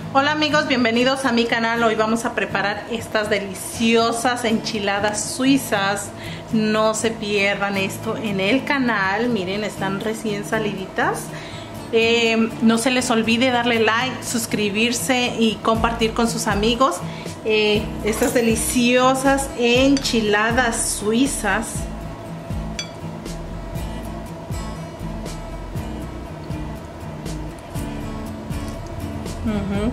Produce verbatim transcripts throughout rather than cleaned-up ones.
Hola amigos, bienvenidos a mi canal. Hoy vamos a preparar estas deliciosas enchiladas suizas. No se pierdan esto en el canal. Miren, están recién saliditas. Eh, no se les olvide darle like, suscribirse y compartir con sus amigos eh, estas deliciosas enchiladas suizas. Uh-huh.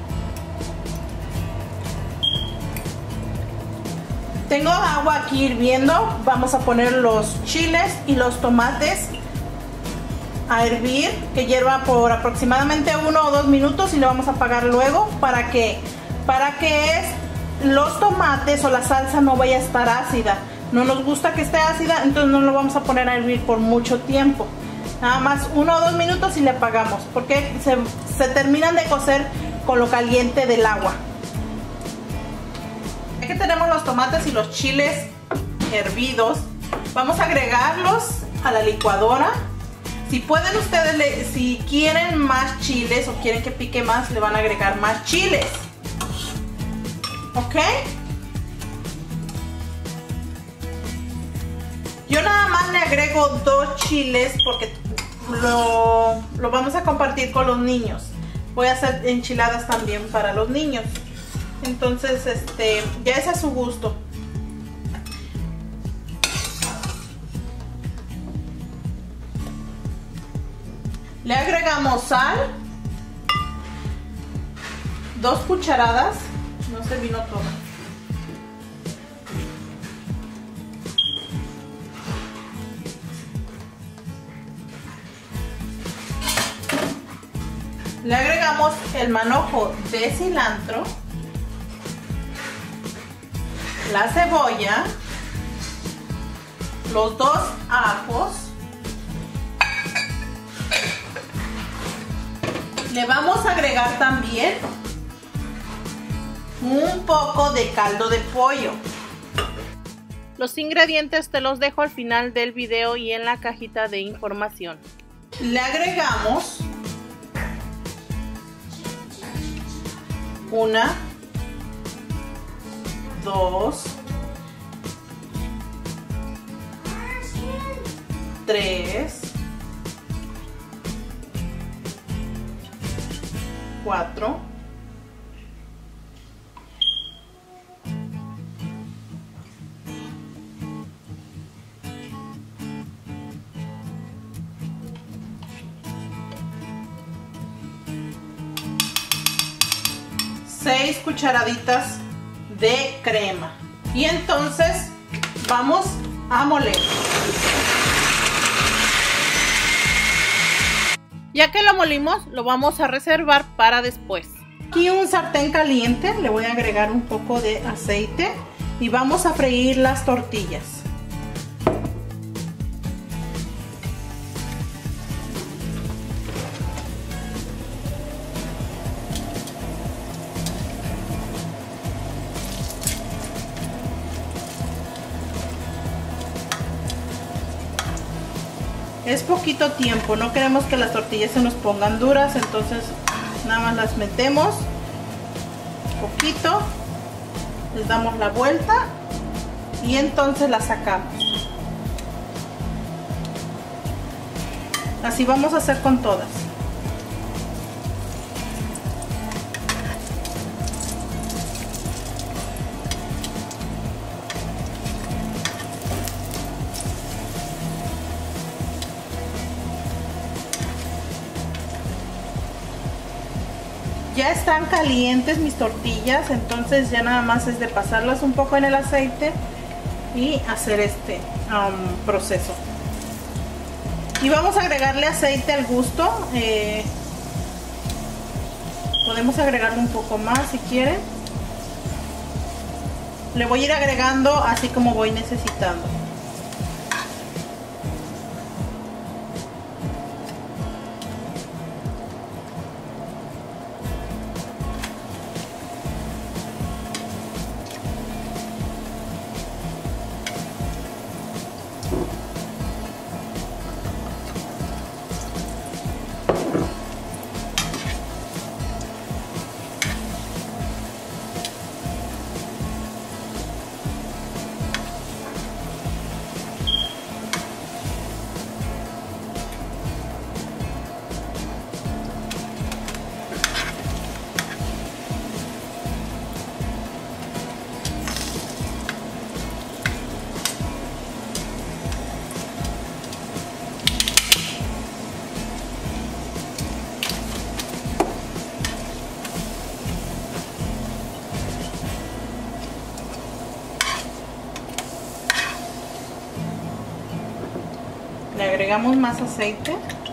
Tengo agua aquí hirviendo. Vamos a poner los chiles y los tomates a hervir, que hierva por aproximadamente uno o dos minutos y lo vamos a apagar luego para que para que los tomates o la salsa no vaya a estar ácida. No nos gusta que esté ácida, entonces no lo vamos a poner a hervir por mucho tiempo. Nada más uno o dos minutos y le apagamos, porque se, se terminan de cocer con lo caliente del agua. Ya que tenemos los tomates y los chiles hervidos, vamos a agregarlos a la licuadora. Si pueden ustedes, le, si quieren más chiles o quieren que pique más, le van a agregar más chiles. ¿Ok? Yo nada más le agrego dos chiles porque lo, lo vamos a compartir con los niños. Voy a hacer enchiladas también para los niños. Entonces, este, ya es a su gusto. Le agregamos sal, dos cucharadas, no se vino todo. Le agregamos el manojo de cilantro, la cebolla, los dos ajos. Le vamos a agregar también un poco de caldo de pollo. Los ingredientes te los dejo al final del video y en la cajita de información. Le agregamos una, dos, tres, cuatro, seis cucharaditas de crema. Y entonces vamos a moler. Ya que lo molimos, lo vamos a reservar para después. Aquí un sartén caliente, le voy a agregar un poco de aceite y vamos a freír las tortillas. Es poquito tiempo, no queremos que las tortillas se nos pongan duras, entonces nada más las metemos poquito, les damos la vuelta y entonces las sacamos. Así vamos a hacer con todas. Ya están calientes mis tortillas, entonces ya nada más es de pasarlas un poco en el aceite y hacer este um, proceso. Y vamos a agregarle aceite al gusto. Eh, podemos agregarle un poco más si quieren. Le voy a ir agregando así como voy necesitando. agregamos más aceite.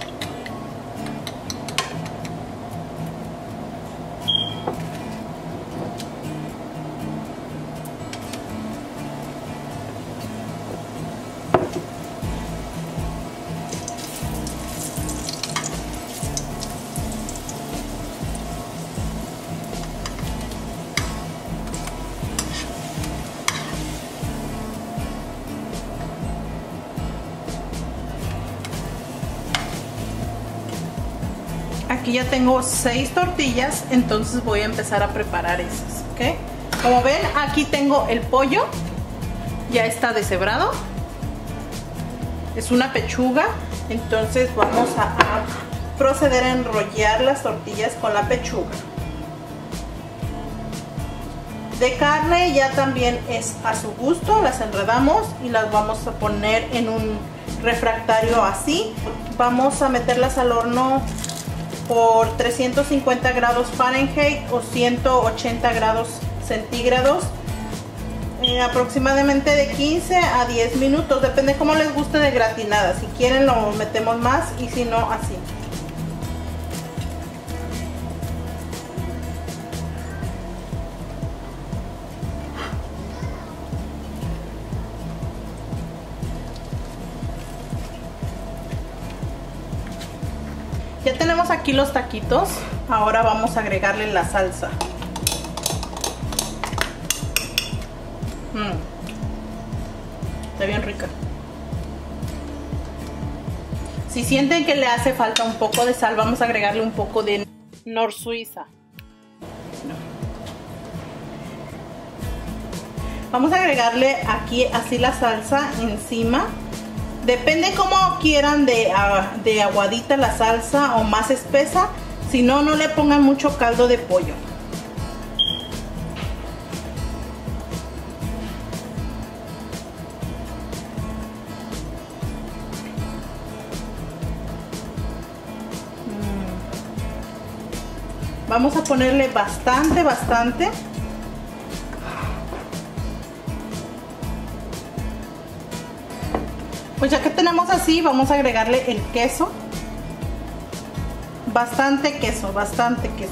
Aquí ya tengo seis tortillas, entonces voy a empezar a preparar esas, ¿ok? Como ven, aquí tengo el pollo, ya está deshebrado. Es una pechuga, entonces vamos a, a proceder a enrollar las tortillas con la pechuga. De carne ya también es a su gusto, las enredamos y las vamos a poner en un refractario así. Vamos a meterlas al horno por trescientos cincuenta grados Fahrenheit o ciento ochenta grados centígrados, eh, aproximadamente de quince a diez minutos, depende cómo les guste de gratinada. Si quieren lo metemos más y si no, así. Ya tenemos aquí los taquitos, ahora vamos a agregarle la salsa. Mm. Está bien rica. Si sienten que le hace falta un poco de sal, vamos a agregarle un poco de Nor Suiza. Vamos a agregarle aquí así la salsa encima. Depende cómo quieran de, uh, de aguadita la salsa o más espesa. Si no, no le pongan mucho caldo de pollo. Mm. Vamos a ponerle bastante, bastante. Pues ya que tenemos así, vamos a agregarle el queso. Bastante queso, bastante queso.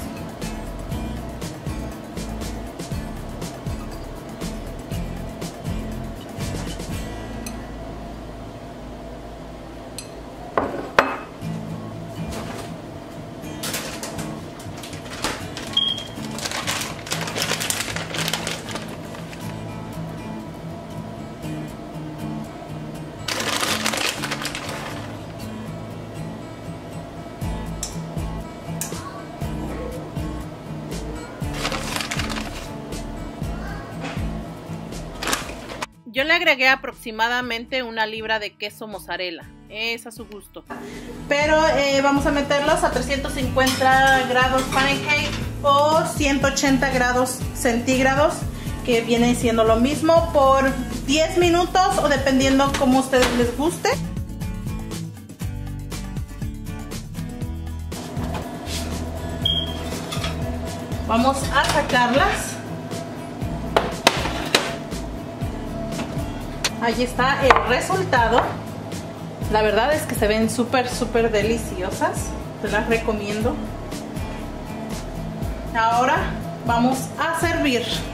Yo le agregué aproximadamente una libra de queso mozzarella, es a su gusto. Pero eh, vamos a meterlos a trescientos cincuenta grados Fahrenheit o ciento ochenta grados centígrados, que viene siendo lo mismo, por diez minutos o dependiendo como a ustedes les guste. Vamos a sacarlas. Ahí está el resultado. La verdad es que se ven súper, súper deliciosas. Te las recomiendo. Ahora vamos a servir.